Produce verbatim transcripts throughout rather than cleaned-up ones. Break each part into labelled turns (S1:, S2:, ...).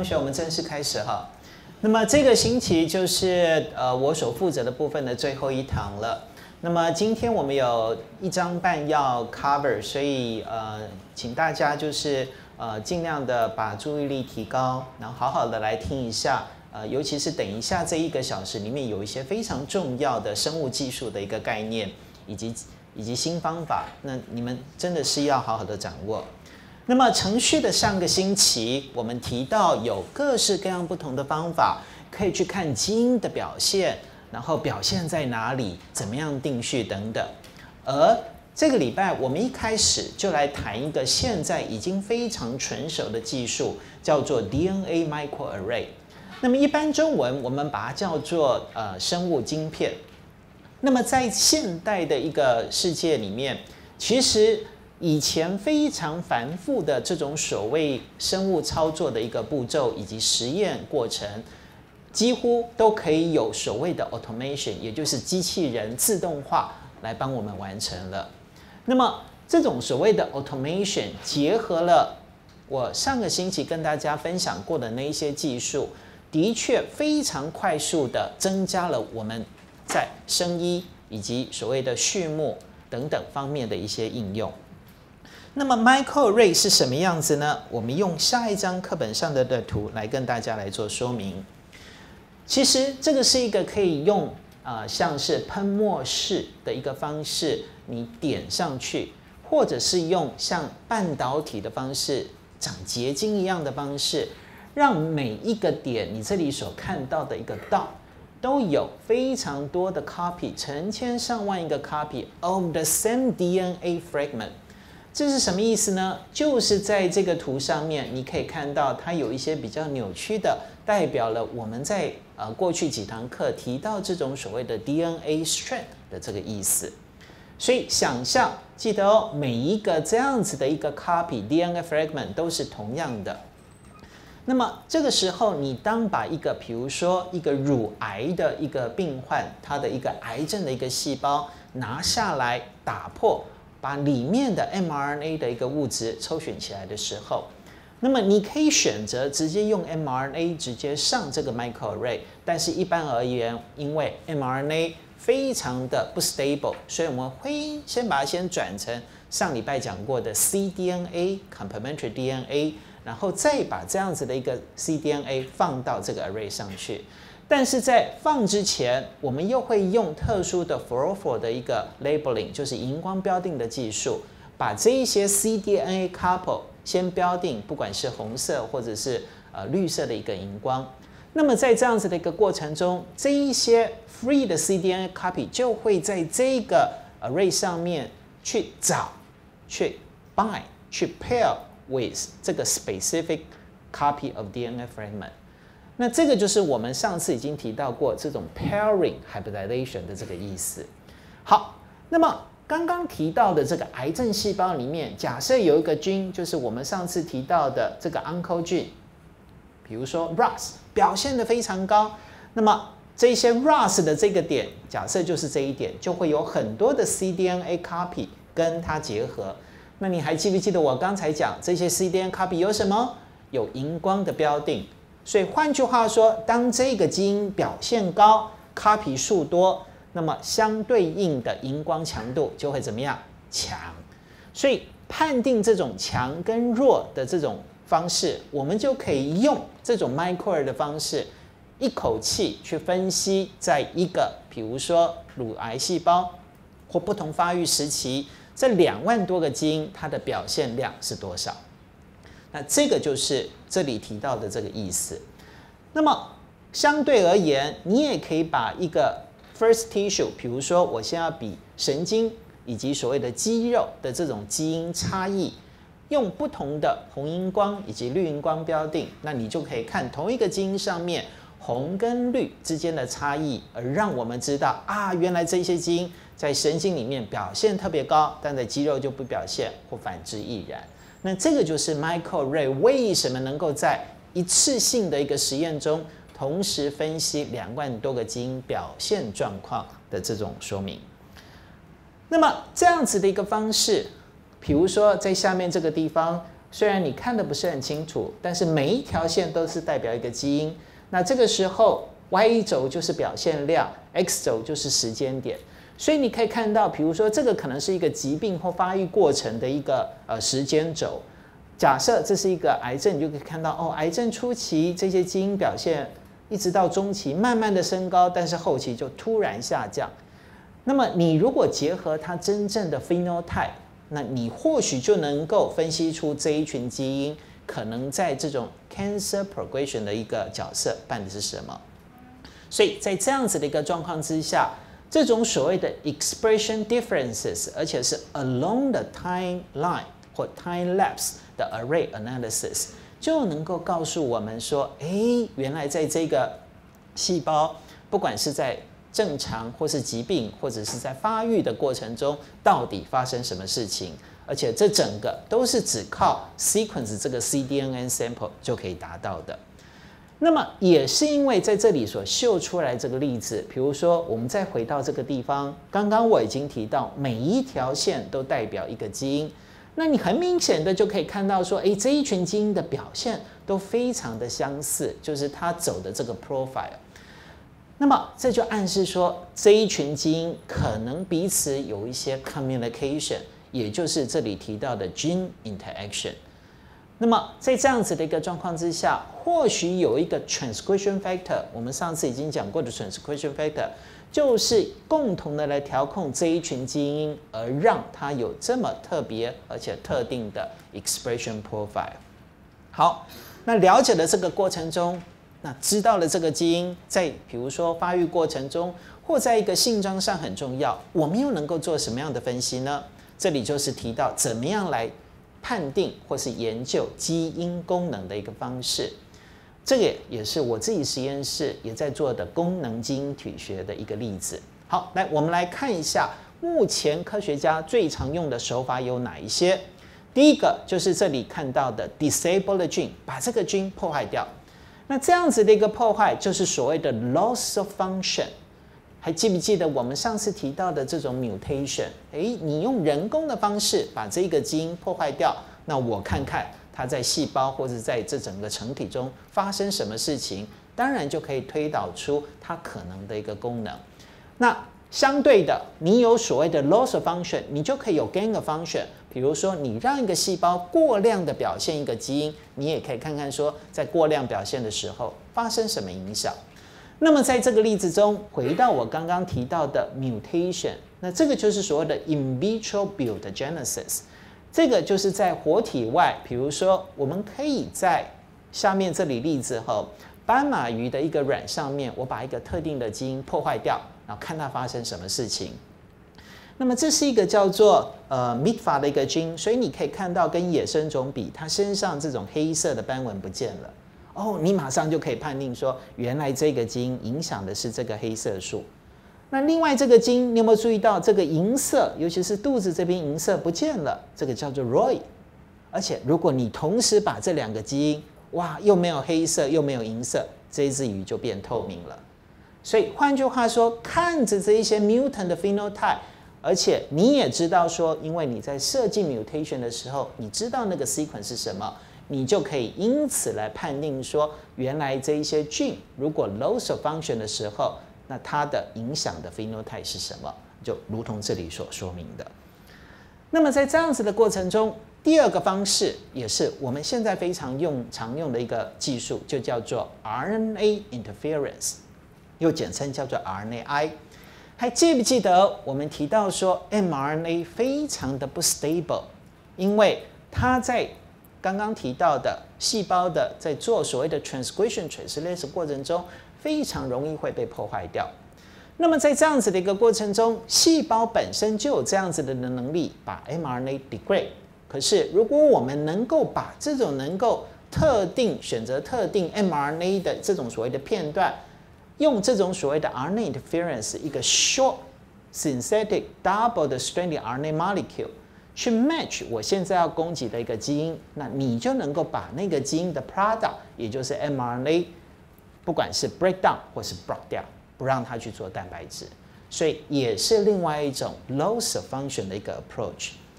S1: 同学，我们正式开始哈。那么这个星期就是呃我所负责的部分的最后一堂了。那么今天我们有一章半要 cover， 所以呃请大家就是呃尽量的把注意力提高，然后好好的来听一下。呃，尤其是等一下这一个小时里面有一些非常重要的生物技术的一个概念，以及以及新方法，那你们真的是要好好的掌握。那么程序的上个星期我们提到有各式各样不同的方法，可以去看基因的表现，然后表现在哪里，怎么样定序等等。而这个礼拜我们一开始就来谈一个现在已经非常成熟的技术，叫做 D N A microarray。那么一般中文我们把它叫做呃生物晶片。那么在现代的一个世界里面，其实以前非常繁复的这种所谓生物操作的一个步骤以及实验过程，几乎都可以有所谓的 automation， 也就是机器人自动化来帮我们完成了。那么这种所谓的 automation 结合了我上个星期跟大家分享过的那一些技术，的确非常快速的增加了我们在生医以及所谓的畜牧等等方面的一些应用。那么 microarray 是什么样子呢？我们用下一张课本上的的图来跟大家来做说明。其实这个是一个可以用呃像是喷墨式的一个方式，你点上去，或者是用像半导体的方式，长结晶一样的方式，让每一个点你这里所看到的一个道都有非常多的 copy， 成千上万一个 copy of the same D N A fragment。 这是什么意思呢？就是在这个图上面你可以看到它有一些比较扭曲的，代表了我们在呃过去几堂课提到这种所谓的 D N A strand 的这个意思。所以想象记得哦，每一个这样子的一个 copy D N A fragment 都是同样的。那么这个时候，你当把一个，比如说一个乳癌的一个病患，他的一个癌症的一个细胞拿下来打破，把里面的 m R N A 的一个物质抽选起来的时候，那么你可以选择直接用 m R N A 直接上这个 microarray， 但是一般而言，因为 m R N A 非常的不 stable， 所以我们会先把它先转成上礼拜讲过的 cDNA complementary D N A。然后再把这样子的一个 cDNA 放到这个 array 上去，但是在放之前，我们又会用特殊的 fluorophore 的一个 labeling， 就是荧光标定的技术，把这一些 cDNA couple 先标定，不管是红色或者是呃绿色的一个荧光。那么在这样子的一个过程中，这一些 free 的 cDNA copy 就会在这个 array 上面去找、去 bind、去 pair with 这个 specific copy of D N A fragment。 那这个就是我们上次已经提到过这种 pairing hybridization 的这个意思。好，那么刚刚提到的这个癌症细胞里面，假设有一个菌，就是我们上次提到的这个 onco 菌，比如说 R A S 表现得非常高，那么这些 R A S 的这个点，假设就是这一点，就会有很多的 cDNA copy 跟它结合。那你还记不记得我刚才讲这些 cDNA copy 有什么？有荧光的标定。所以换句话说，当这个基因表现高 ，copy 数多，那么相对应的荧光强度就会怎么样？强。所以判定这种强跟弱的这种方式，我们就可以用这种 microarray 的方式，一口气去分析，在一个比如说乳癌细胞或不同发育时期，这两万多个基因，它的表现量是多少？那这个就是这里提到的这个意思。那么相对而言，你也可以把一个 first tissue， 比如说我先要比神经以及所谓的肌肉的这种基因差异，用不同的红荧光以及绿荧光标定，那你就可以看同一个基因上面红跟绿之间的差异，而让我们知道啊，原来这些基因在神经里面表现特别高，但在肌肉就不表现，或反之亦然。那这个就是 microarray 为什么能够在一次性的一个实验中，同时分析两万多个基因表现状况的这种说明。那么这样子的一个方式，比如说在下面这个地方， 虽然你看的不是很清楚，但是每一条线都是代表一个基因。那这个时候 Y 轴就是表现量 ，X 轴就是时间点。所以你可以看到，比如说这个可能是一个疾病或发育过程的一个呃时间轴。假设这是一个癌症，你就可以看到哦，癌症初期这些基因表现，一直到中期慢慢的升高，但是后期就突然下降。那么你如果结合它真正的 phenotype， 那你或许就能够分析出这一群基因可能在这种 cancer progression 的一个角色扮的是什么。所以在这样子的一个状况之下，这种所谓的 expression differences， 而且是 along the timeline 或 time lapse 的 array analysis， 就能够告诉我们说，哎，原来在这个细胞，不管是在正常或是疾病，或者是在发育的过程中，到底发生什么事情？而且这整个都是只靠 sequence 这个 cDNN sample 就可以达到的。那么也是因为在这里所秀出来这个例子，比如说我们再回到这个地方，刚刚我已经提到每一条线都代表一个基因，那你很明显的就可以看到说，哎，这一群基因的表现都非常的相似，就是它走的这个 profile。那么这就暗示说，这一群基因可能彼此有一些 communication， 也就是这里提到的 gene interaction。那么在这样子的一个状况之下，或许有一个 transcription factor， 我们上次已经讲过的 transcription factor， 就是共同的来调控这一群基因，而让它有这么特别而且特定的 expression profile。好，那了解了这个过程中，那知道了这个基因在比如说发育过程中，或在一个性状上很重要，我们又能够做什么样的分析呢？这里就是提到怎么样来判定或是研究基因功能的一个方式。这个也是我自己实验室也在做的功能基因体学的一个例子。好，来我们来看一下目前科学家最常用的手法有哪一些。第一个就是这里看到的 disable the gene， 把这个 gene 破坏掉。那这样子的一个破坏就是所谓的 loss of function。还记不记得我们上次提到的这种 mutation？ 诶，你用人工的方式把这个基因破坏掉，那我看看它在细胞或者在这整个成体中发生什么事情，当然就可以推导出它可能的一个功能。那相对的，你有所谓的 loss of function， 你就可以有 gain of function。比如说，你让一个细胞过量的表现一个基因，你也可以看看说，在过量表现的时候发生什么影响。那么在这个例子中，回到我刚刚提到的 mutation， 那这个就是所谓的 in vitro build-genesis， 这个就是在活体外，比如说我们可以在下面这里例子后，斑马鱼的一个卵上面，我把一个特定的基因破坏掉，然后看它发生什么事情。那么这是一个叫做呃 M I T F A 的一个基因，所以你可以看到跟野生种比，它身上这种黑色的斑纹不见了。哦，你马上就可以判定说，原来这个基因影响的是这个黑色素。那另外这个基因，你有没有注意到这个银色，尤其是肚子这边银色不见了？这个叫做 R O Y。而且如果你同时把这两个基因，哇，又没有黑色又没有银色，这只鱼就变透明了。所以换句话说，看着这一些 mutant 的 phenotype， 而且你也知道说，因为你在设计 mutation 的时候，你知道那个 sequence 是什么。你就可以因此来判定说，原来这一些 gene 如果 loss of function 的时候，那它的影响的 phenotype 是什么？就如同这里所说明的。那么在这样子的过程中，第二个方式也是我们现在非常用常用的一个技术，就叫做 R N A interference， 又简称叫做 R N A I。还记不记得我们提到说 mRNA 非常的不 stable， 因为它在刚刚提到的细胞的在做所谓的 transcription translation 过程中，非常容易会被破坏掉。那么在这样子的一个过程中，细胞本身就有这样子的能力把 mRNA degrade。可是如果我们能够把这种能够特定选择特定 mRNA 的这种所谓的片段，用这种所谓的 R N A interference 一个 short synthetic double 的 stranded R N A molecule。去 match 我现在要攻击的一个基因，那你就能够把那个基因的 product， 也就是 mRNA， 不管是 breakdown 或是 block 掉，不让它去做蛋白质，所以也是另外一种 loss of function 的一个 approach。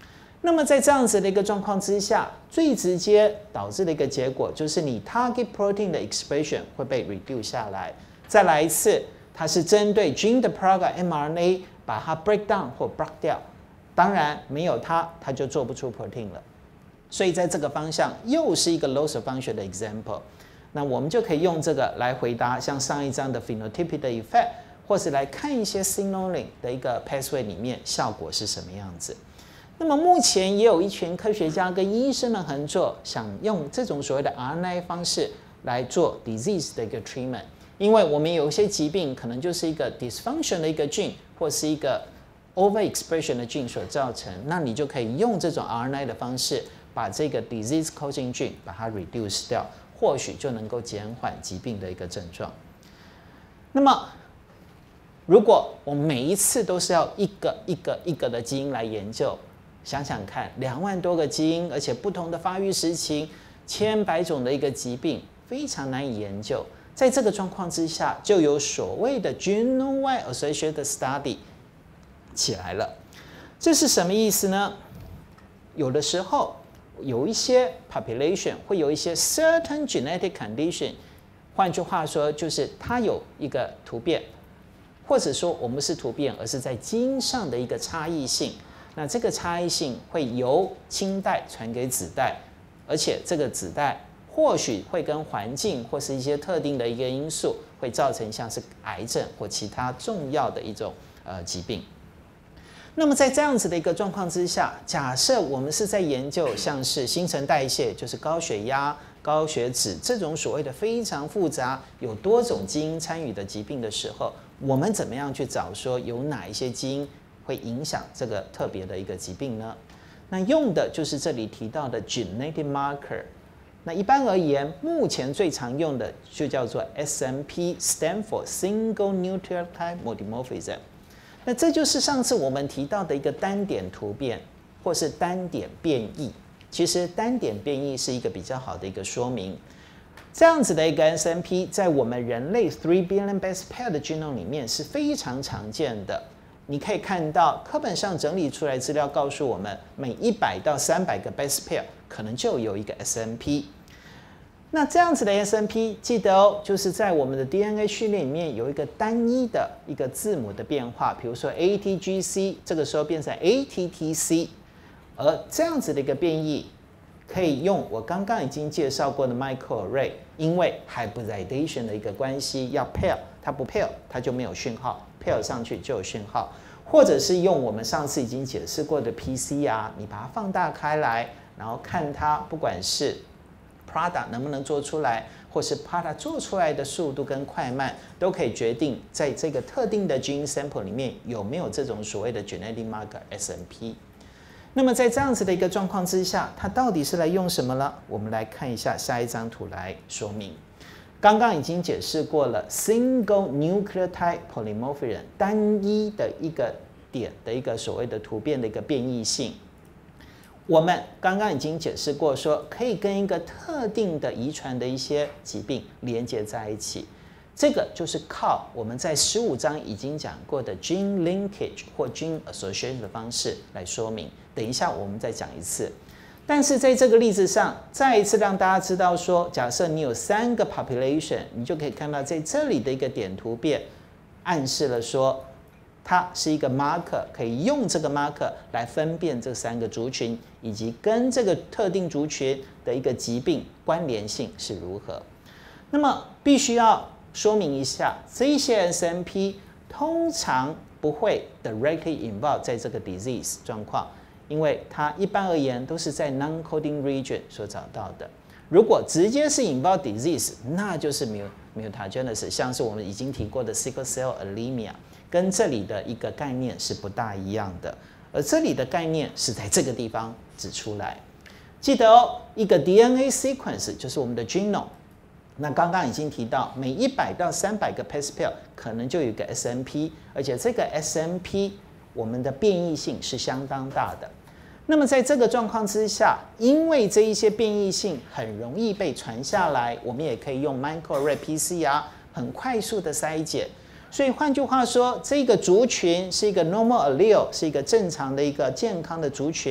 S1: 那么在这样子的一个状况之下，最直接导致的一个结果就是你 target protein 的 expression 会被 reduce 下来。再来一次，它是针对 gene 的 product mRNA 把它 break down 或 block 掉。当然没有它，它就做不出 protein 了。所以在这个方向又是一个 loss of function 的 example。那我们就可以用这个来回答像上一章的 phenotypic 的 effect， 或是来看一些 signaling 的一个 pathway 里面效果是什么样子。那么目前也有一群科学家跟医生们合作，想用这种所谓的 R N A 方式来做 disease 的一个 treatment。因为我们有一些疾病可能就是一个 dysfunction 的一个 gene， 或是一个 overexpression 的 gene 所造成，那你就可以用这种 R N A 的方式把这个 disease causing gene 把它 reduce 掉，或许就能够减缓疾病的一个症状。那么如果我们每一次都是要一个一个一个的基因来研究，想想看，两万多个基因，而且不同的发育时期，千百种的一个疾病，非常难以研究。在这个状况之下，就有所谓的 genome-wide associated study 起来了。这是什么意思呢？有的时候有一些 population 会有一些 certain genetic condition， 换句话说，就是它有一个突变，或者说我们不是突变，而是在基因上的一个差异性。那这个差异性会由亲代传给子代，而且这个子代或许会跟环境或是一些特定的一个因素，会造成像是癌症或其他重要的一种呃疾病。那么在这样子的一个状况之下，假设我们是在研究像是新陈代谢，就是高血压、高血脂这种所谓的非常复杂、有多种基因参与的疾病的时候，我们怎么样去找说有哪一些基因会影响这个特别的一个疾病呢？那用的就是这里提到的 genetic marker。那一般而言，目前最常用的就叫做 S N P，stand for Single Nucleotide Polymorphism。那这就是上次我们提到的一个单点突变，或是单点变异。其实单点变异是一个比较好的一个说明。这样子的一个 S N P 在我们人类 three billion base pair 的 genome 里面是非常常见的。你可以看到课本上整理出来资料告诉我们，每一百到三百个 base pair 可能就有一个 S N P。那这样子的 S N P 记得哦，就是在我们的 D N A 序列里面有一个单一的一个字母的变化，比如说 A T G C， 这个时候变成 A T T C， 而这样子的一个变异可以用我刚刚已经介绍过的 microarray， 因为 hybridization 的一个关系要 pair， 它不 pair 它就没有讯号， pair 上去就有讯号，或者是用我们上次已经解释过的 P C R， 你把它放大开来，然后看它不管是product 能不能做出来，或是 product 做出来的速度跟快慢，都可以决定在这个特定的 gene sample 里面有没有这种所谓的 genetic marker S N P。那么在这样子的一个状况之下，它到底是来用什么呢？我们来看一下下一张图来说明。刚刚已经解释过了 single nucleotide polymorphism 单一的一个点的一个所谓的突变的一个变异性。我们刚刚已经解释过说，可以跟一个特定的遗传的一些疾病连接在一起，这个就是靠我们在十五章已经讲过的 gene linkage 或 gene association 的方式来说明。等一下我们再讲一次。但是在这个例子上，再一次让大家知道说，假设你有三个 population， 你就可以看到在这里的一个点突变，暗示了说它是一个 marker， 可以用这个 marker 来分辨这三个族群，以及跟这个特定族群的一个疾病关联性是如何。那么必须要说明一下，这些 S N P 通常不会 directly involve 在这个 disease 状况，因为它一般而言都是在 non-coding region 所找到的。如果直接是 involve disease， 那就是 mutagenesis， 像是我们已经提过的 sickle cell anemia。跟这里的一个概念是不大一样的，而这里的概念是在这个地方指出来。记得哦，一个 D N A sequence 就是我们的 genome。那刚刚已经提到，每一百到三百个 base pair 可能就有一个 S N P， 而且这个 S N P 我们的变异性是相当大的。那么在这个状况之下，因为这一些变异性很容易被传下来，我们也可以用 microarray P C R 很快速的筛检。所以换句话说，这个族群是一个 normal allele， 是一个正常的一个健康的族群。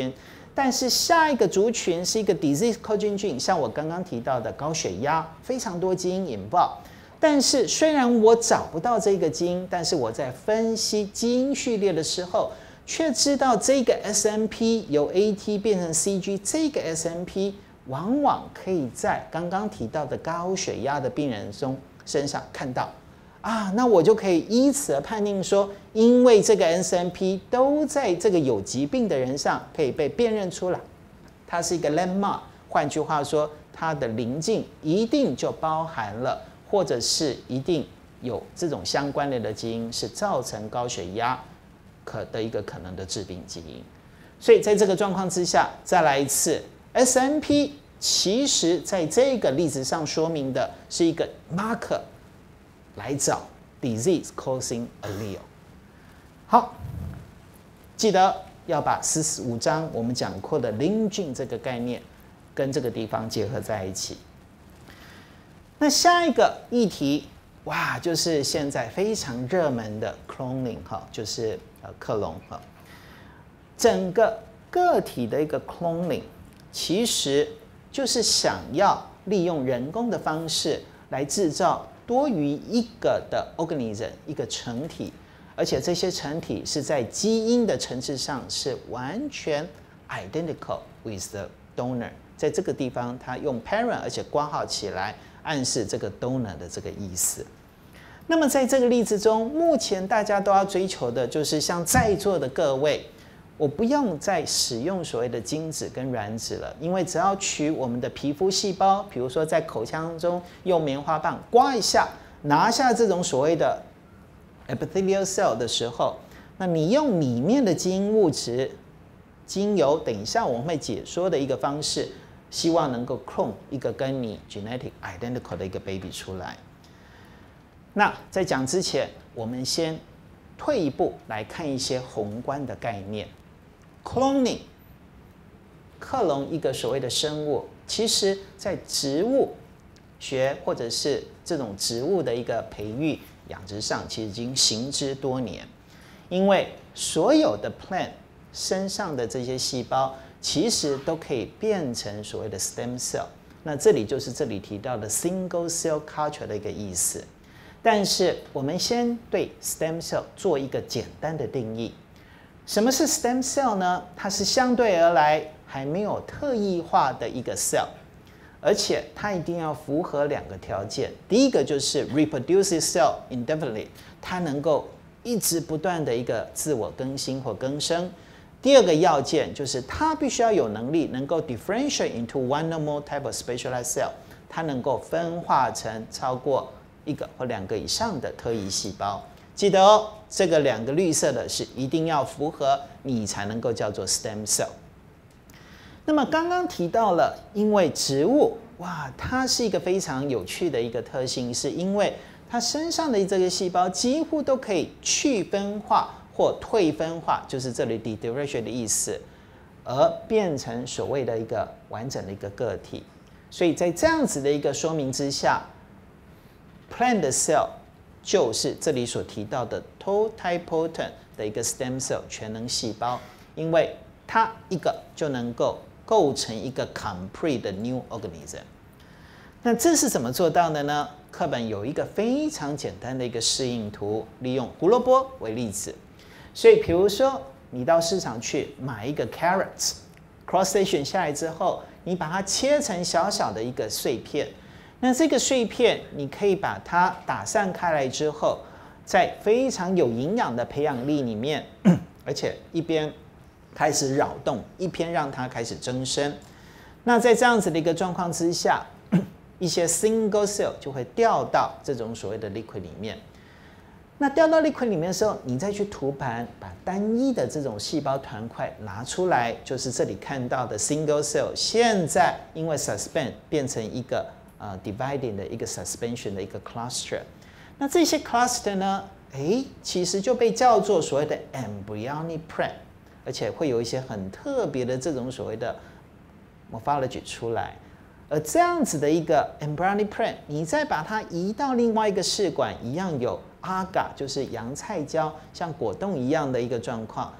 S1: 但是下一个族群是一个 disease-causing gene， 像我刚刚提到的高血压，非常多基因引爆。但是虽然我找不到这个基因，但是我在分析基因序列的时候，却知道这个 S M P 由 A T 变成 C G， 这个 S M P 往往可以在刚刚提到的高血压的病人中身上看到。啊，那我就可以依此而判定说，因为这个 S M P 都在这个有疾病的人上可以被辨认出来，它是一个 landmark。换句话说，它的邻近一定就包含了，或者是一定有这种相关联的基因，是造成高血压可的一个可能的致病基因。所以在这个状况之下，再来一次 ，S M P 其实在这个例子上说明的是一个 marker。来找 disease causing allele。好，记得要把四十五章我们讲过的 linked 这个概念跟这个地方结合在一起。那下一个议题，哇，就是现在非常热门的 cloning 哈，就是呃克隆哈。整个个体的一个 cloning， 其实就是想要利用人工的方式来制造多于一个的 organism， 一个成体，而且这些成体是在基因的层次上是完全 identical with the donor。在这个地方，它用 parent 而且括号起来，暗示这个 donor 的这个意思。那么在这个例子中，目前大家都要追求的就是像在座的各位，我不用再使用所谓的精子跟卵子了，因为只要取我们的皮肤细胞，比如说在口腔中用棉花棒刮一下，拿下这种所谓的 epithelial cell 的时候，那你用里面的基因物质，经由等一下我们会解说的一个方式，希望能够 clone 一个跟你 genetic identical 的一个 baby 出来。那在讲之前，我们先退一步来看一些宏观的概念。cloning 克隆一个所谓的生物，其实在植物学或者是这种植物的一个培育养殖上，其实已经行之多年。因为所有的 plant 身上的这些细胞，其实都可以变成所谓的 stem cell。那这里就是这里提到的 single cell culture 的一个意思。但是我们先对 stem cell 做一个简单的定义。什么是 stem cell 呢？它是相对而来还没有特异化的一个 cell， 而且它一定要符合两个条件。第一个就是 reproduce itself indefinitely， 它能够一直不断的一个自我更新或更生。第二个要件就是它必须要有能力能够 differentiate into one or more type of specialized cell， 它能够分化成超过一个或两个以上的特异细胞。记得哦，这个两个绿色的是一定要符合，你才能够叫做 stem cell。那么刚刚提到了，因为植物哇，它是一个非常有趣的一个特性，是因为它身上的这个细胞几乎都可以去分化或退分化，就是这里 de-differentiate 的意思，而变成所谓的一个完整的一个个体。所以在这样子的一个说明之下 ，plant cell 就是这里所提到的 totipotent 的一个 stem cell 全能细胞，因为它一个就能够构成一个 complete 的 new organism。那这是怎么做到的呢？课本有一个非常简单的一个示意图，利用胡萝卜为例子。所以，比如说你到市场去买一个 carrots， cross section 下来之后，你把它切成小小的一个碎片。那这个碎片，你可以把它打散开来之后，在非常有营养的培养皿里面，而且一边开始扰动，一边让它开始增生。那在这样子的一个状况之下，一些 single cell 就会掉到这种所谓的 liquid 里面。那掉到 liquid 里面的时候，你再去涂盘，把单一的这种细胞团块拿出来，就是这里看到的 single cell， 现在因为 suspend 变成一个呃 dividing 的一个 suspension 的一个 cluster。那这些 cluster 呢，哎，其实就被叫做所谓的 embryonic plant， 而且会有一些很特别的这种所谓的 morphology 出来。而这样子的一个 embryonic plant， 你再把它移到另外一个试管，一样有 agar， 就是洋菜椒，像果冻一样的一个状况。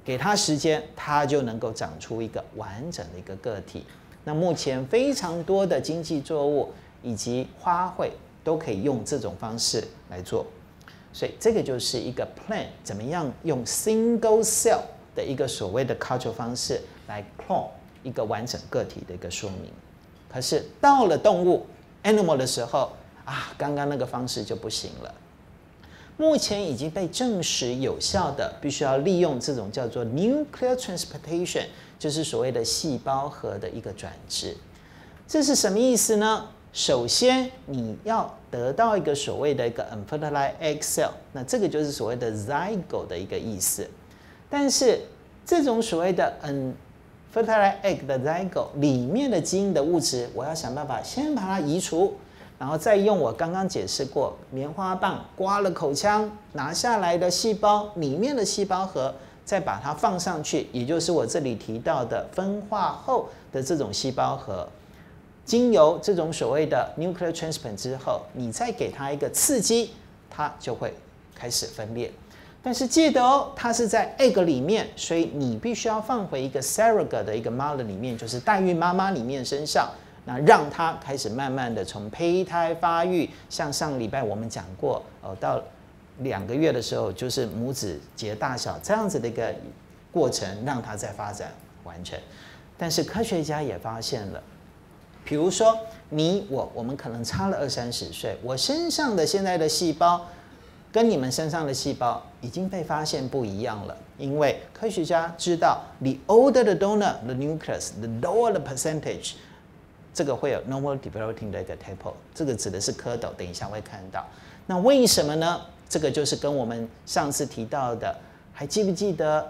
S1: 给它时间，它就能够长出一个完整的一个个体。那目前非常多的经济作物以及花卉都可以用这种方式来做，所以这个就是一个 plant 怎么样用 single cell 的一个所谓的 culture 方式来 clone 一个完整个体的一个说明。可是到了动物 animal 的时候啊，刚刚那个方式就不行了。目前已经被证实有效的，必须要利用这种叫做 nuclear transportation， 就是所谓的细胞核的一个转制。这是什么意思呢？首先你要得到一个所谓的一个 unfertilized egg cell， 那这个就是所谓的 zygote 的一个意思。但是这种所谓的 unfertilized egg 的 zygote 里面的基因的物质，我要想办法先把它移除。然后再用我刚刚解释过棉花棒刮了口腔拿下来的细胞里面的细胞核，再把它放上去，也就是我这里提到的分化后的这种细胞核，经由这种所谓的 nuclear transplant 之后，你再给它一个刺激，它就会开始分裂。但是记得哦，它是在 egg 里面，所以你必须要放回一个 surrogate 的一个 mother 里面，就是代孕妈妈里面身上。那让它开始慢慢的从胚胎发育，像上个礼拜我们讲过，呃，到两个月的时候就是拇指节大小这样子的一个过程，让它再发展完成。但是科学家也发现了，比如说你我我们可能差了二三十岁，我身上的现在的细胞跟你们身上的细胞已经被发现不一样了，因为科学家知道 the older the donor the nucleus the lower the percentage。这个会有 normal developing 的一个 table， 这个指的是蝌蚪，等一下会看到。那为什么呢？这个就是跟我们上次提到的，还记不记得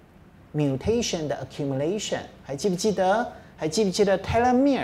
S1: mutation 的 accumulation？ 还记不记得？还记不记得 telomere？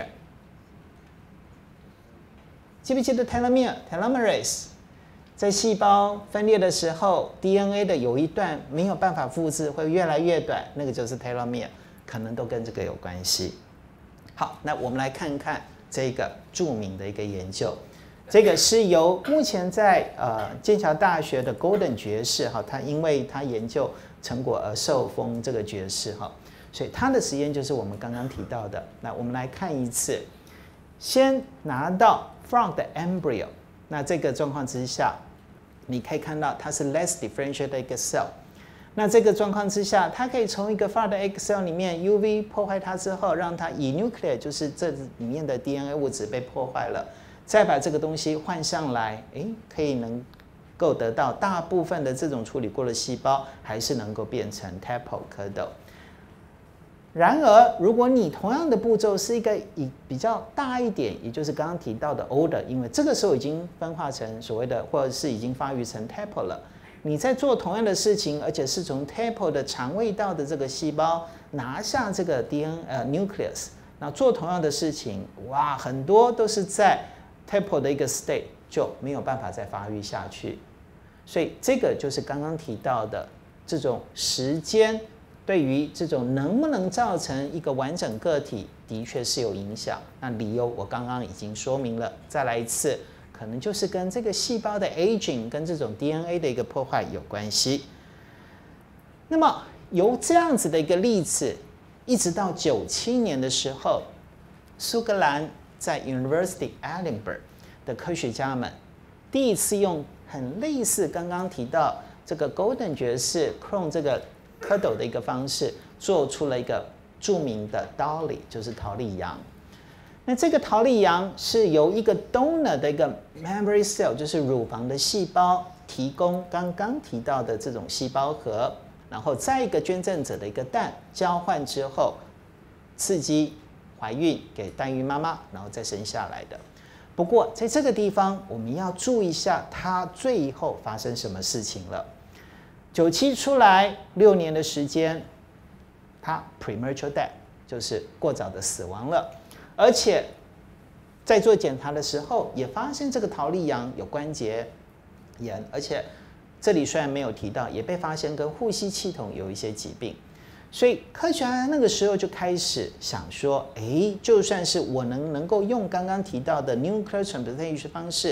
S1: 记不记得 telomere telomerase？ 在细胞分裂的时候 ，D N A 的有一段没有办法复制，会越来越短，那个就是 telomere， 可能都跟这个有关系。好，那我们来看看这个著名的一个研究，这个是由目前在呃剑桥大学的 Golden 爵士哈，他因为他研究成果而受封这个爵士哈，所以他的实验就是我们刚刚提到的。那我们来看一次，先拿到 frog 的 embryo， 那这个状况之下，你可以看到它是 less differentiated 的一个 cell。那这个状况之下，它可以从一个 frog 的 egg cell 里面 U V 破坏它之后，让它以 nuclear 就是这里面的 D N A 物质被破坏了，再把这个东西换上来，诶，可以能够得到大部分的这种处理过的细胞还是能够变成 tadpole 蝌蚪。然而，如果你同样的步骤是一个以比较大一点，也就是刚刚提到的 older， 因为这个时候已经分化成所谓的或者是已经发育成 tadpole 了。你在做同样的事情，而且是从 tadpole 的肠胃道的这个细胞拿下这个 D N A 呃 nucleus， 那做同样的事情，哇，很多都是在 tadpole 的一个 state 就没有办法再发育下去。所以这个就是刚刚提到的这种时间对于这种能不能造成一个完整个体，的确是有影响。那理由我刚刚已经说明了，再来一次。可能就是跟这个细胞的 aging 跟这种 D N A 的一个破坏有关系。那么由这样子的一个例子，一直到九七年的时候，苏格兰在 University Edinburgh 的科学家们第一次用很类似刚刚提到这个 Golden 爵士 clone 这个蝌蚪的一个方式，做出了一个著名的 Dolly， 就是桃莉羊。那这个桃莉羊是由一个 donor 的一个 mammary cell， 就是乳房的细胞提供刚刚提到的这种细胞核，然后再一个捐赠者的一个蛋交换之后，刺激怀孕给代孕妈妈，然后再生下来的。不过在这个地方，我们要注意一下它最后发生什么事情了。九七出来六年的时间，它 premature death， 就是过早的死亡了。而且在做检查的时候，也发现这个桃莉羊有关节炎，而且这里虽然没有提到，也被发现跟呼吸系统有一些疾病。所以科学家那个时候就开始想说，哎，就算是我能能够用刚刚提到的 nuclear transplantation 方式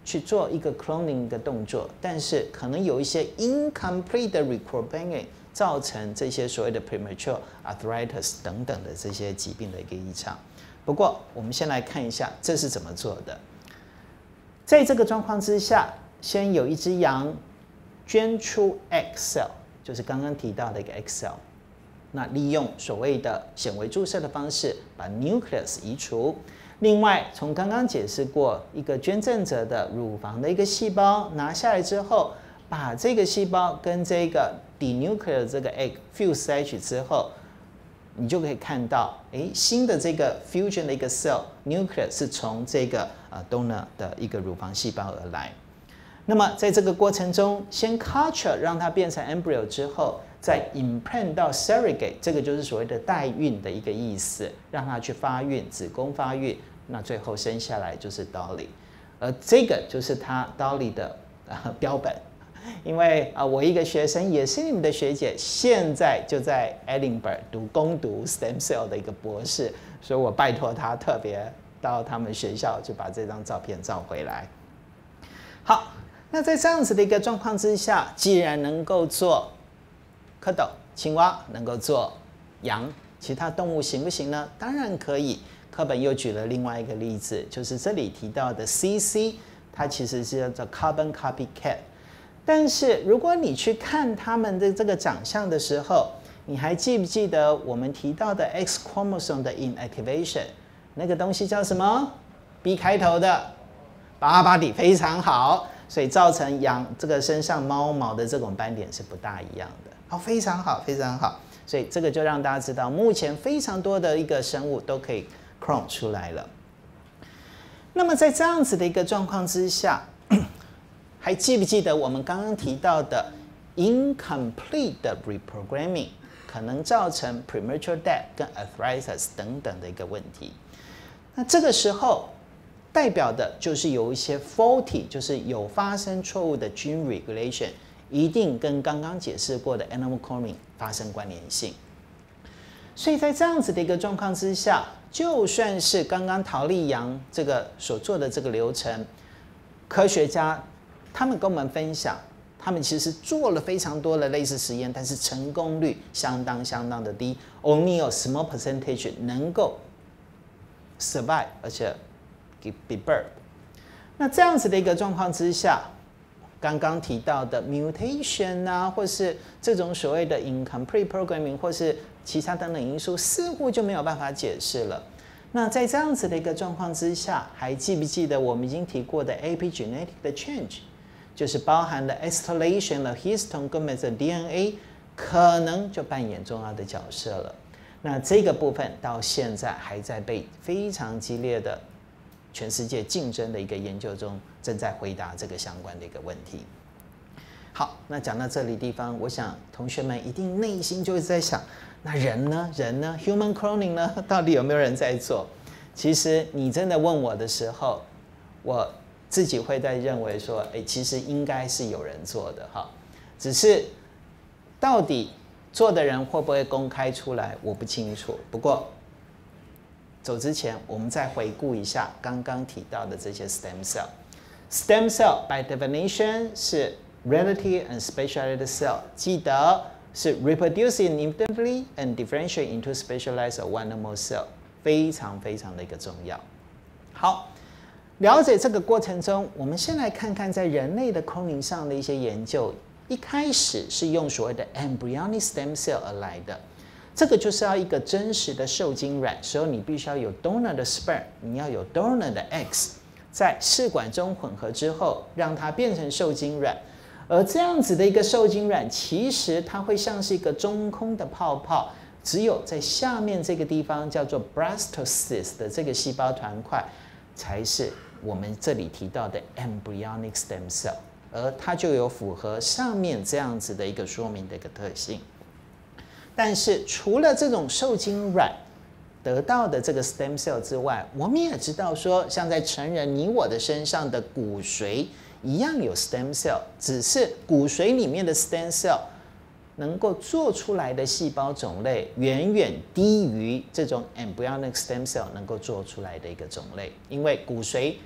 S1: 去做一个 cloning 的动作，但是可能有一些 incomplete 的 reprogramming 造成这些所谓的 premature arthritis 等等的这些疾病的一个异常。不过，我们先来看一下这是怎么做的。在这个状况之下，先有一只羊捐出 X cell， 就是刚刚提到的一个 X cell。那利用所谓的显微注射的方式把 nucleus 移除。另外，从刚刚解释过，一个捐赠者的乳房的一个细胞拿下来之后，把这个细胞跟这个 denuclear 这个 egg fuse 在一起之后，你就可以看到，哎，新的这个 fusion 的一个 cell nucleus 是从这个呃 donor 的一个乳房细胞而来。那么在这个过程中，先 culture 让它变成 embryo 之后，再 implant 到 surrogate， 这个就是所谓的代孕的一个意思，让它去发育，子宫发育，那最后生下来就是 Dolly， 而这个就是它 Dolly 的、呃、标本。因为啊、呃，我一个学生也是你们的学姐，现在就在 Edinburgh 读攻读 stem cell 的一个博士，所以我拜托他特别到他们学校去把这张照片照回来。好。那在这样子的一个状况之下，既然能够做蝌蚪、青蛙，能够做羊，其他动物行不行呢？当然可以。课本又举了另外一个例子，就是这里提到的 C C， 它其实是叫做 carbon copycat。但是如果你去看它们的这个长相的时候，你还记不记得我们提到的 X chromosome 的 inactivation？ 那个东西叫什么 ？B 开头的，巴巴底非常好。所以造成羊这个身上猫毛的这种斑点是不大一样的。好，非常好，非常好。所以这个就让大家知道，目前非常多的一个生物都可以 clone 出来了。那么在这样子的一个状况之下，还记不记得我们刚刚提到的 incomplete 的 reprogramming 可能造成 premature death 跟 arthritis 等等的一个问题？那这个时候，代表的就是有一些 faulty， 就是有发生错误的 gene regulation， 一定跟刚刚解释过的 animal cloning 发生关联性。所以在这样子的一个状况之下，就算是刚刚陶丽羊这个所做的这个流程，科学家他们跟我们分享，他们其实做了非常多的类似实验，但是成功率相当相当的低 ，only 有 small percentage 能够 survive， 而且be birth。那这样子的一个状况之下，刚刚提到的 mutation 啊，或是这种所谓的 incomplete programming， 或是其他等等因素，似乎就没有办法解释了。那在这样子的一个状况之下，还记不记得我们已经提过的 epigenetic 的 change， 就是包含了 acetylation 了 histone 跟 messenger D N A， 可能就扮演重要的角色了。那这个部分到现在还在被非常激烈的全世界竞争的一个研究中，正在回答这个相关的一个问题。好，那讲到这里地方，我想同学们一定内心就会在想，那人呢？人呢 ？Human cloning 呢？到底有没有人在做？其实你真的问我的时候，我自己会在认为说，哎，其实应该是有人做的哈，只是到底做的人会不会公开出来，我不清楚。不过走之前，我们再回顾一下刚刚提到的这些 stem cell。stem cell by definition 是 relative and specialized cell， 记得是 reproduce independently and differentiate into specialized or one or more cell， 非常非常的一个重要。好，了解这个过程中，我们先来看看在人类的 cloning 上的一些研究。一开始是用所谓的 embryonic stem cell 而来的。这个就是要一个真实的受精卵，所以你必须要有 donor 的 sperm， 你要有 donor 的 eggs， 在试管中混合之后，让它变成受精卵。而这样子的一个受精卵，其实它会像是一个中空的泡泡，只有在下面这个地方叫做 blastocyst 的这个细胞团块，才是我们这里提到的 embryonic stem cell， 而它就有符合上面这样子的一个说明的一个特性。但是除了这种受精卵得到的这个 stem cell 之外，我们也知道说，像在成人你我的身上的骨髓一样有 stem cell， 只是骨髓里面的 stem cell 能够做出来的细胞种类远远低于这种 embryonic stem cell 能够做出来的一个种类，因为骨髓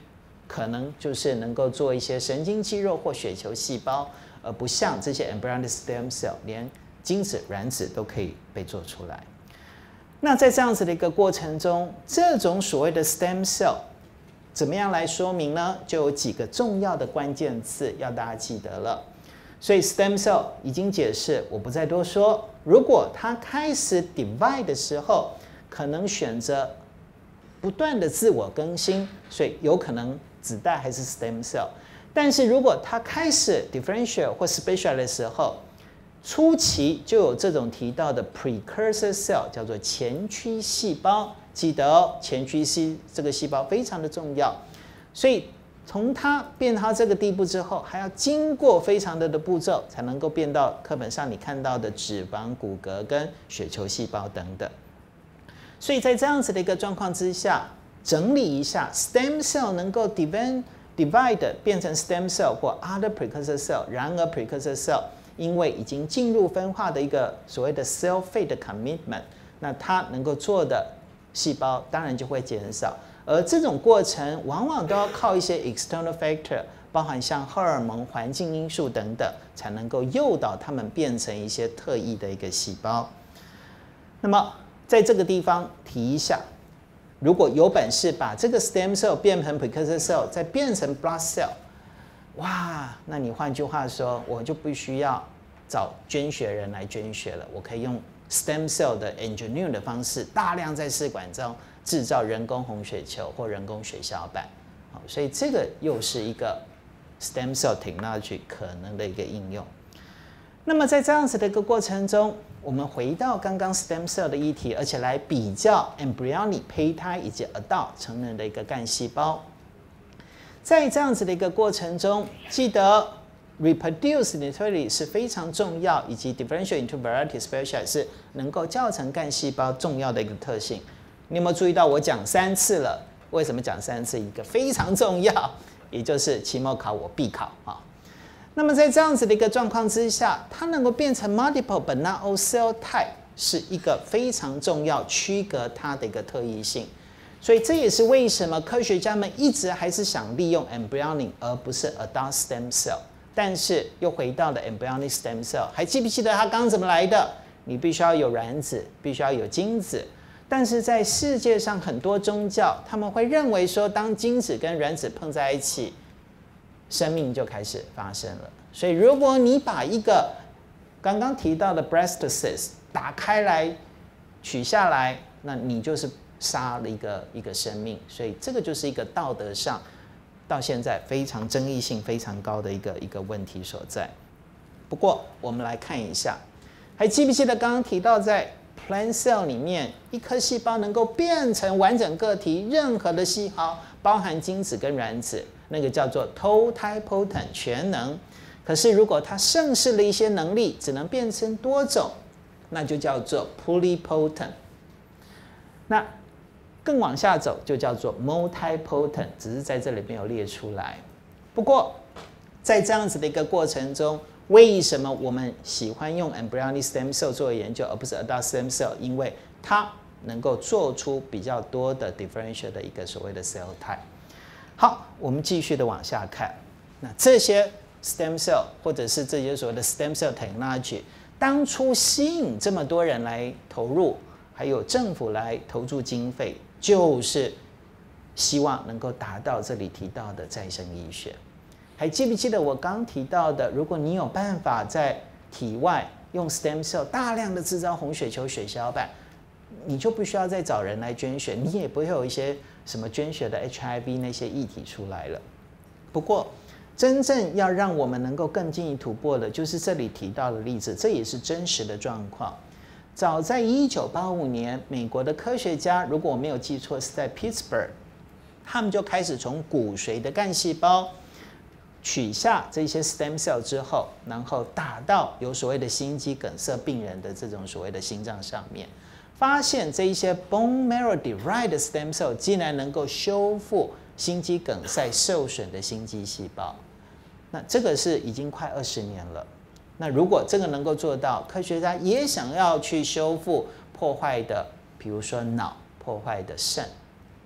S1: 可能就是能够做一些神经肌肉或血球细胞，而不像这些 embryonic stem cell 连精子、卵子都可以被做出来。那在这样子的一个过程中，这种所谓的 stem cell 怎么样来说明呢？就有几个重要的关键字要大家记得了。所以 stem cell 已经解释，我不再多说。如果它开始 divide 的时候，可能选择不断的自我更新，所以有可能子代还是 stem cell。但是如果它开始 differentiate 或 special 的时候，初期就有这种提到的 precursor cell， 叫做前驱细胞。记得哦，前驱细这个细胞非常的重要。所以从它变到这个地步之后，还要经过非常多的步骤，才能够变到课本上你看到的脂肪、骨骼跟血球细胞等等。所以在这样子的一个状况之下，整理一下 stem cell 能够 divide divide 变成 stem cell 或 other precursor cell。然而 precursor cell 因为已经进入分化的一个所谓的 cell fate commitment， 那它能够做的细胞当然就会减少。而这种过程往往都要靠一些 external factor， 包含像荷尔蒙、环境因素等等，才能够诱导它们变成一些特异的一个细胞。那么在这个地方提一下，如果有本事把这个 stem cell 变成 precursor cell， 再变成 blood cell， 哇，那你换句话说，我就不需要找捐血人来捐血了，我可以用 stem cell 的 engineer 的方式，大量在试管中制造人工红血球或人工血小板。好，所以这个又是一个 stem cell technology 可能的一个应用。那么在这样子的一个过程中，我们回到刚刚 stem cell 的议题，而且来比较 embryonic 胚胎以及 adult 成人的一个干细胞。在这样子的一个过程中，记得 reproduce neutrality 是非常重要，以及 differentiate into variety special 是能够校成干细胞重要的一个特性。你有没有注意到我讲三次了？为什么讲三次？一个非常重要，也就是期末考我必考啊。那么在这样子的一个状况之下，它能够变成 multiple but not all cell type 是一个非常重要区隔它的一个特异性。所以这也是为什么科学家们一直还是想利用 embryonic 而不是 adult stem cell。但是又回到了 embryonic stem cell， 还记不记得它刚怎么来的？你必须要有卵子，必须要有精子。但是在世界上很多宗教，他们会认为说，当精子跟卵子碰在一起，生命就开始发生了。所以如果你把一个刚刚提到的 blastocyst 打开来取下来，那你就是杀了一个一个生命。所以这个就是一个道德上到现在非常争议性非常高的一个一个问题所在。不过我们来看一下，还记不记得刚刚提到在 plant cell 里面，一颗细胞能够变成完整个体，任何的细胞包含精子跟卵子，那个叫做 totipotent 全能。可是如果它盛世了一些能力，只能变成多种，那就叫做 pluripotent。那更往下走就叫做 multipotent， 只是在这里没有列出来。不过在这样子的一个过程中，为什么我们喜欢用 embryonic stem cell 做研究，而不是 adult stem cell？ 因为它能够做出比较多的 differential 的一个所谓的 cell type。好，我们继续的往下看。那这些 stem cell 或者是这些所谓的 stem cell technology， 当初吸引这么多人来投入，还有政府来投注经费，就是希望能够达到这里提到的再生医学。还记不记得我刚提到的，如果你有办法在体外用 stem cell 大量的制造红血球、血小板，你就不需要再找人来捐血，你也不会有一些什么捐血的 H I V 那些议题出来了。不过真正要让我们能够更进一步突破的，就是这里提到的例子，这也是真实的状况。早在一九八五年，美国的科学家，如果我没有记错，是在 Pittsburgh， 他们就开始从骨髓的干细胞取下这些 stem cell 之后，然后打到有所谓的心肌梗塞病人的这种所谓的心脏上面，发现这一些 bone marrow derived stem cell 竟然能够修复心肌梗塞受损的心肌细胞。那这个是已经快二十年了。那如果这个能够做到，科学家也想要去修复破坏的，比如说脑破坏的肾，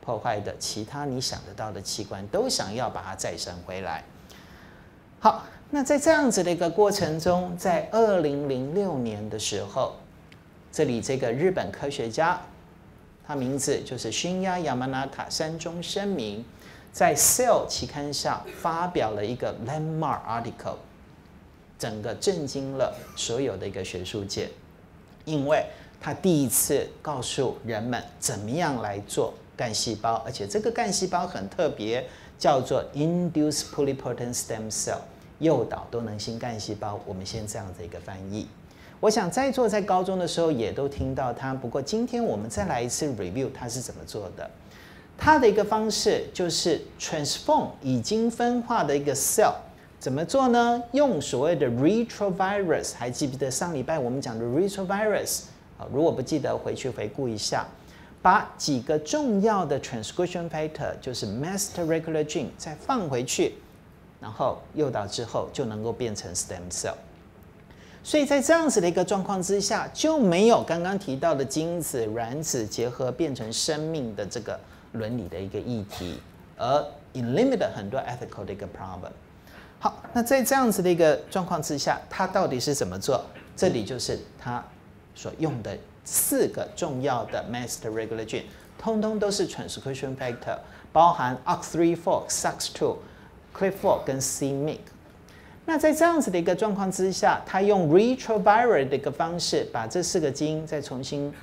S1: 破坏的其他你想得到的器官，都想要把它再生回来。好，那在这样子的一个过程中，在二零零六年的时候，这里这个日本科学家，他名字就是熏鸭亚麻纳塔山中伸明，在《Cell》期刊上发表了一个 landmark article， 整个震惊了所有的一个学术界，因为他第一次告诉人们怎么样来做干细胞，而且这个干细胞很特别，叫做 induced pluripotent stem cell， 诱导多能性干细胞。我们先这样子一个翻译。我想在座在高中的时候也都听到它，不过今天我们再来一次 review 它是怎么做的。它的一个方式就是 transform 已经分化的一个 cell， 怎么做呢？用所谓的 retrovirus， 还记不记得上礼拜我们讲的 retrovirus？ 如果不记得，回去回顾一下。把几个重要的 transcription factor， 就是 master regular gene 再放回去，然后诱导之后就能够变成 stem cell。所以在这样子的一个状况之下，就没有刚刚提到的精子、卵子结合变成生命的这个伦理的一个议题，而 eliminate 很多 ethical 的一个 problem。好，那在这样子的一个状况之下，它到底是怎么做？这里就是它所用的四个重要的 master regular gene， 通通都是 transcription factor， 包含 O C 三 四 S A X 二 C L I F 四跟 C M Y C。 那在这样子的一个状况之下，它用 retroviral 的一个方式，把这四个基因再重新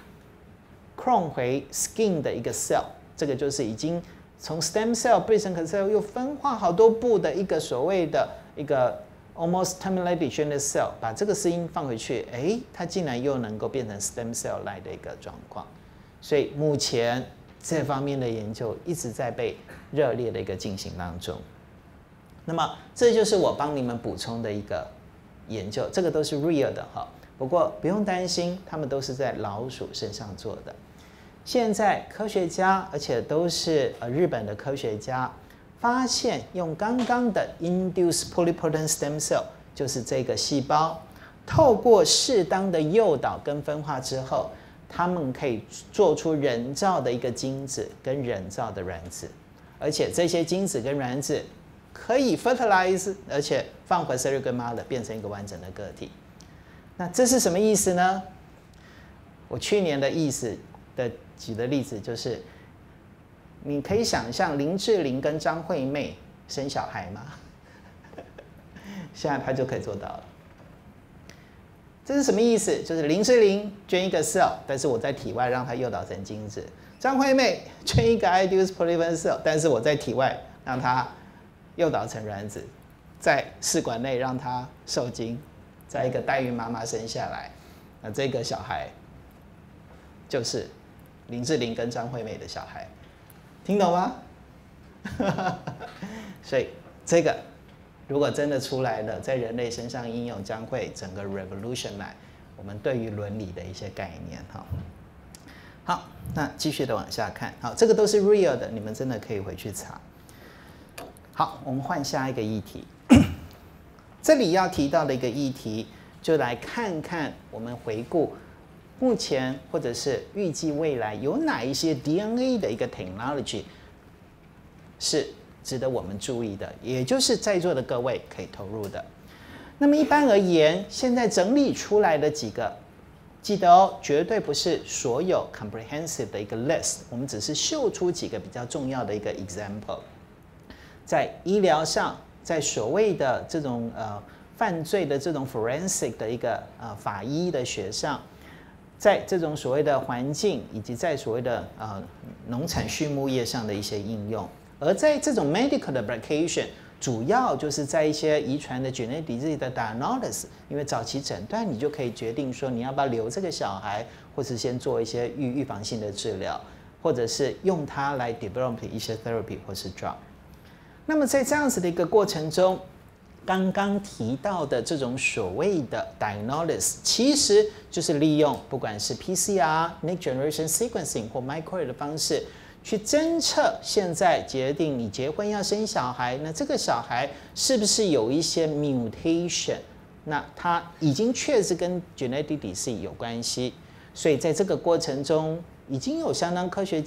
S1: clone 回 skin 的一个 cell， 这个就是已经从 stem cell 变成 cell 又分化好多步的一个所谓的一个almost terminally degenerate cell， 把这个基因放回去，哎，它竟然又能够变成 stem cell 来的一个状况。所以目前这方面的研究一直在被热烈的一个进行当中。那么这就是我帮你们补充的一个研究，这个都是 real 的哈。不过不用担心，他们都是在老鼠身上做的。现在科学家，而且都是呃日本的科学家，发现用刚刚的 induced pluripotent stem cell， 就是这个细胞，透过适当的诱导跟分化之后，他们可以做出人造的一个精子跟人造的卵子，而且这些精子跟卵子可以 fertilize， 而且放回 surrogate mother 变成一个完整的个体。那这是什么意思呢？我去年的意思的举的例子就是，你可以想象林志玲跟张惠妹生小孩吗？现在她就可以做到了。这是什么意思？就是林志玲捐一个 cell， 但是我在体外让它诱导成精子；张惠妹捐一个 induced pluripotent cell， 但是我在体外让它诱导成卵子，在试管内让它受精，在一个代孕妈妈生下来，那这个小孩就是林志玲跟张惠妹的小孩，听懂吗？所以这个如果真的出来了，在人类身上应用，将会整个 revolutionize 我们对于伦理的一些概念哈。好，那继续的往下看，好，这个都是 real 的，你们真的可以回去查。好，我们换下一个议题。这里要提到的一个议题，就来看看我们回顾目前或者是预计未来有哪一些 D N A 的一个 technology 是值得我们注意的，也就是在座的各位可以投入的。那么一般而言，现在整理出来的几个，记得哦，绝对不是所有 comprehensive 的一个 list， 我们只是秀出几个比较重要的一个 example。在医疗上，在所谓的这种呃犯罪的这种 forensic 的一个呃法医的学上，在这种所谓的环境以及在所谓的呃农产畜牧业上的一些应用，而在这种 medical 的 application， 主要就是在一些遗传的 genetic disease 的 diagnosis， 因为早期诊断你就可以决定说你要不要留这个小孩，或是先做一些预预防性的治疗，或者是用它来 develop 一些 therapy 或是 drug。那么在这样子的一个过程中，刚刚提到的这种所谓的 diagnosis， 其实就是利用不管是 P C R、Next Generation Sequencing 或 microarray 的方式，去侦测现在决定你结婚要生小孩，那这个小孩是不是有一些 mutation， 那它已经确实跟 genetic disease 有关系，所以在这个过程中，已经有相当科学家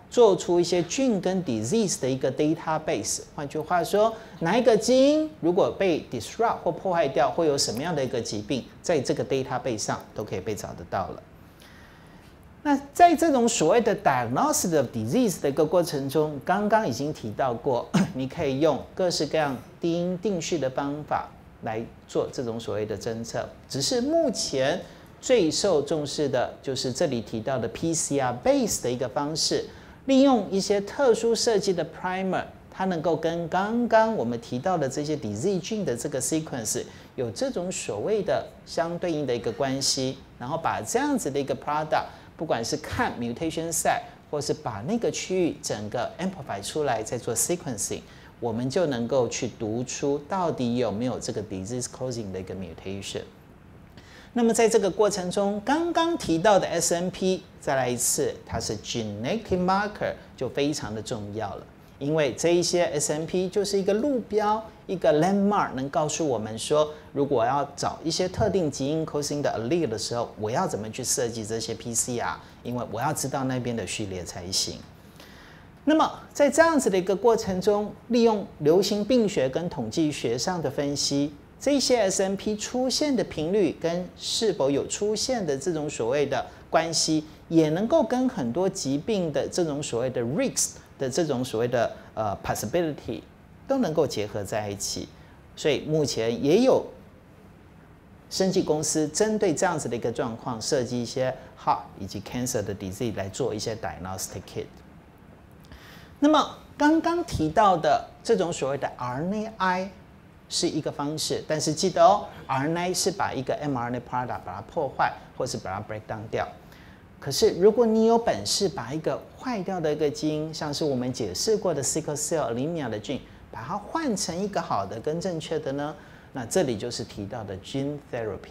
S1: 做出一些菌跟 disease 的一个 database。换句话说，哪一个基因如果被 disrupt 或破坏掉，会有什么样的一个疾病，在这个 database 上都可以被找得到了。那在这种所谓的 diagnosis of disease 的一个过程中，刚刚已经提到过，你可以用各式各样低因定序的方法来做这种所谓的侦测。只是目前最受重视的就是这里提到的 P C R base 的一个方式。利用一些特殊设计的 primer， 它能够跟刚刚我们提到的这些 disease 菌的这个 sequence 有这种所谓的相对应的一个关系，然后把这样子的一个 product， 不管是看 mutation site， 或是把那个区域整个 amplify 出来，再做 sequencing， 我们就能够去读出到底有没有这个 disease causing 的一个 mutation。那么在这个过程中，刚刚提到的 S N P， 再来一次，它是 genetic marker 就非常的重要了，因为这一些 S N P 就是一个路标，一个 landmark， 能告诉我们说，如果要找一些特定基因 causing 的 allele 的时候，我要怎么去设计这些 P C R， 因为我要知道那边的序列才行。那么在这样子的一个过程中，利用流行病学跟统计学上的分析，这些 S N P 出现的频率跟是否有出现的这种所谓的关系，也能够跟很多疾病的这种所谓的 risk 的这种所谓的呃 possibility 都能够结合在一起。所以目前也有生技公司针对这样子的一个状况，设计一些 heart 以及 cancer 的 disease 来做一些 diagnostic kit。那么刚刚提到的这种所谓的 R N A I。是一个方式，但是记得哦 ，R N A 是把一个 mRNA product 把它破坏，或是把它 break down 掉。可是如果你有本事把一个坏掉的一个基因，像是我们解释过的 sickle cell anemia 的菌，把它换成一个好的跟正确的呢？那这里就是提到的 gene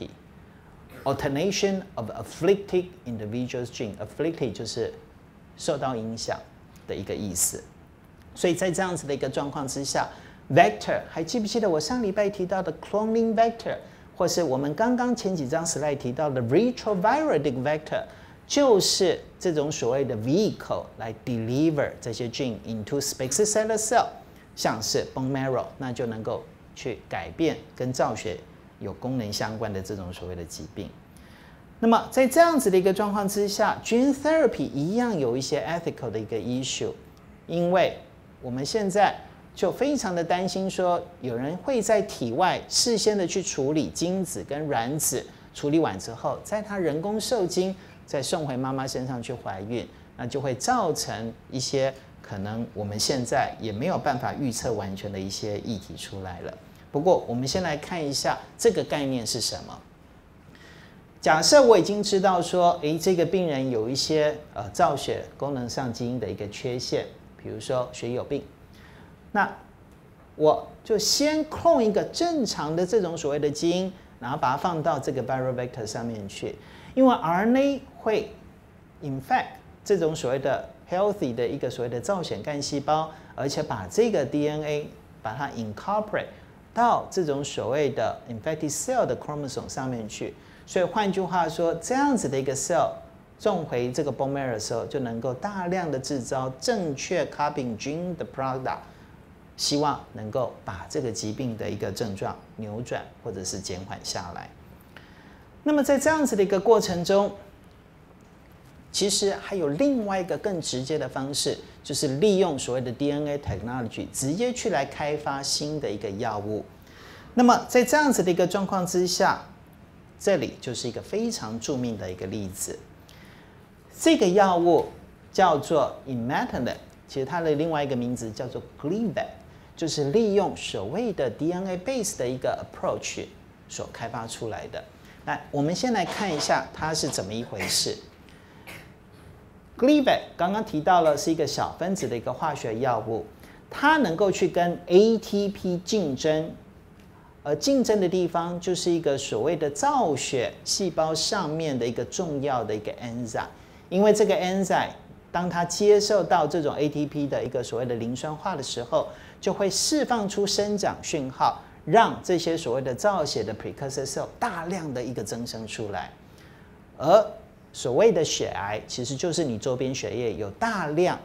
S1: therapy，alternation of afflicted individuals gene，afflicted 就是受到影响的一个意思。所以在这样子的一个状况之下。Vector 还记不记得我上礼拜提到的 cloning vector， 或是我们刚刚前几张 slide 提到的 retroviral vector， 就是这种所谓的 vehicle 来 deliver 这些 gene into specific cell， 像是 bone marrow， 那就能够去改变跟造血有功能相关的这种所谓的疾病。那么在这样子的一个状况之下 ，gene therapy 一样有一些 ethical 的一个 issue， 因为我们现在就非常的担心说，有人会在体外事先的去处理精子跟卵子，处理完之后，在它人工受精，再送回妈妈身上去怀孕，那就会造成一些可能我们现在也没有办法预测完全的一些议题出来了。不过，我们先来看一下这个概念是什么。假设我已经知道说，诶，这个病人有一些呃造血功能上基因的一个缺陷，比如说血友病。那我就先 clone 一个正常的这种所谓的基因，然后把它放到这个 viral vector 上面去，因为 R N A 会 infect 这种所谓的 healthy 的一个所谓的造血干细胞，而且把这个 D N A 把它 incorporate 到这种所谓的 infected cell 的 chromosome 上面去。所以换句话说，这样子的一个 cell 种回这个 bone marrow 的时候，就能够大量的制造正确 copying gene 的 product。希望能够把这个疾病的一个症状扭转或者是减缓下来。那么在这样子的一个过程中，其实还有另外一个更直接的方式，就是利用所谓的 D N A technology 直接去来开发新的一个药物。那么在这样子的一个状况之下，这里就是一个非常著名的一个例子。这个药物叫做 imatinib， 其实它的另外一个名字叫做 Gleevec。就是利用所谓的 D N A base 的一个 approach 所开发出来的。那我们先来看一下它是怎么一回事。Gleevec 刚刚提到了是一个小分子的一个化学药物，它能够去跟 A T P 竞争，而竞争的地方就是一个所谓的造血细胞上面的一个重要的一个 enzyme， 因为这个 enzyme 当它接受到这种 A T P 的一个所谓的磷酸化的时候，就会释放出生长讯号，让这些所谓的造血的 precursor cell 大量的一个增生出来。而所谓的血癌，其实就是你周边血液有大量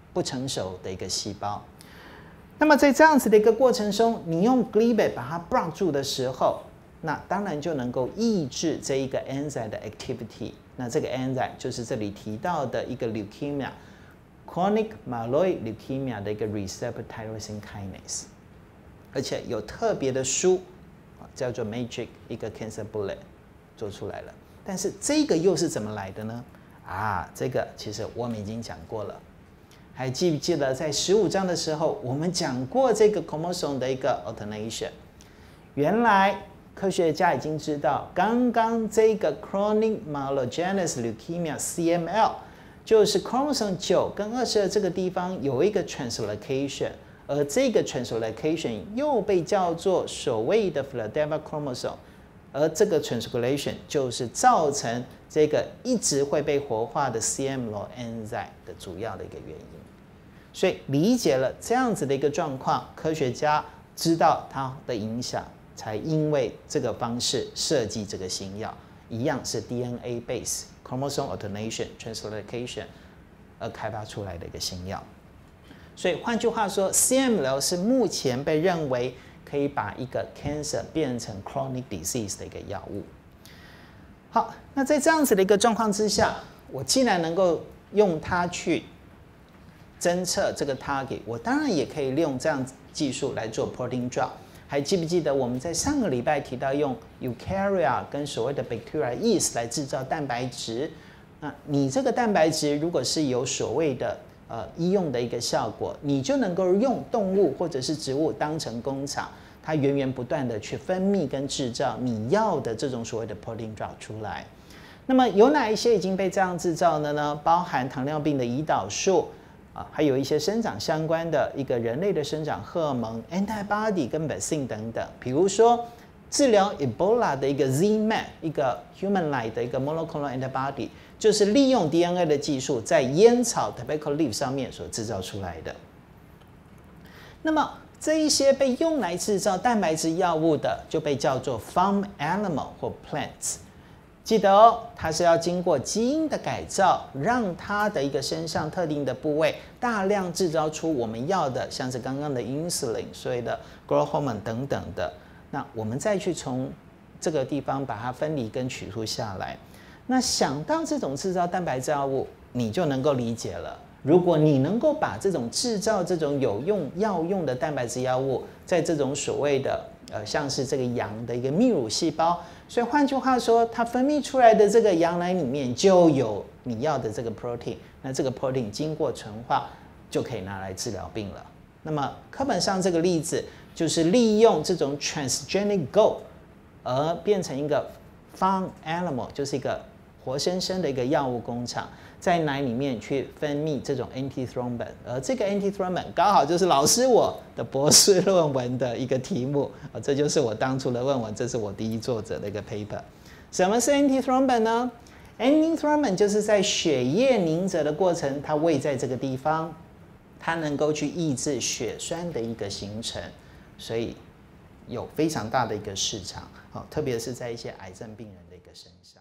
S1: 不成熟的一个细胞。那么在这样子的一个过程中，你用 glybrate 把它 block 住的时候，那当然就能够抑制这一个 enzyme 的 activity。那这个 enzyme 就是这里提到的一个 leukemia。Chronic myeloid leukemia 的一个 receptor tyrosine kinase， 而且有特别的书叫做 Matrix 一个 cancer bullet 做出来了。但是这个又是怎么来的呢？啊，这个其实我们已经讲过了，还记不记得在十五章的时候我们讲过这个 chromosome 的一个 alternation？ 原来科学家已经知道，刚刚这个 chronic myelogenous leukemia C M L。就是 chromosome 九跟二十二这个地方有一个 translocation， 而这个 translocation 又被叫做所谓的 Philadelphia chromosome， 而这个 translocation 就是造成这个一直会被活化的 C M L O enzyme 的主要的一个原因。所以理解了这样子的一个状况，科学家知道它的影响，才因为这个方式设计这个新药，一样是 D N A base。Chromosome alternation translocation 而开发出来的一个新药，所以换句话说 ，C M L 是目前被认为可以把一个 cancer 变成 chronic disease 的一个药物。好，那在这样子的一个状况之下，我既然能够用它去侦测这个 target， 我当然也可以利用这样技术来做 protein drug。还记不记得我们在上个礼拜提到用 eukarya 跟所谓的 bacteria yeast 来制造蛋白质？那你这个蛋白质如果是有所谓的呃医用的一个效果，你就能够用动物或者是植物当成工厂，它源源不断的去分泌跟制造你要的这种所谓的 protein drug 出来。那么有哪一些已经被这样制造的呢？包含糖尿病的胰岛素。啊，还有一些生长相关的一个人类的生长荷尔蒙 antibody 跟 vaccine 等等，比如说治疗 Ebola 的一个 Z M A P， 一个 human-like 的一个 monoclonal antibody， 就是利用 D N A 的技术在烟草 tobacco leaf 上面所制造出来的。那么这一些被用来制造蛋白质药物的，就被叫做 farm animal 或 plants。记得哦，它是要经过基因的改造，让它的一个身上特定的部位大量制造出我们要的，像是刚刚的 insulin， 所谓的 growth hormone 等等的。那我们再去从这个地方把它分离跟取出下来。那想到这种制造蛋白质药物，你就能够理解了。如果你能够把这种制造这种有用药用的蛋白质药物，在这种所谓的呃像是这个羊的一个泌乳细胞。所以换句话说，它分泌出来的这个羊奶里面就有你要的这个 protein， 那这个 protein 经过纯化就可以拿来治疗病了。那么课本上这个例子就是利用这种 transgenic goat 而变成一个 farm animal， 就是一个活生生的一个药物工厂，在奶里面去分泌这种 antithrombin， 而这个 antithrombin 刚好就是老师我的博士论文的一个题目，这就是我当初的论文，这是我第一作者的一个 paper。什么是 antithrombin 呢？ antithrombin 就是在血液凝结的过程，它位在这个地方，它能够去抑制血栓的一个形成，所以有非常大的一个市场，特别是在一些癌症病人的一个身上。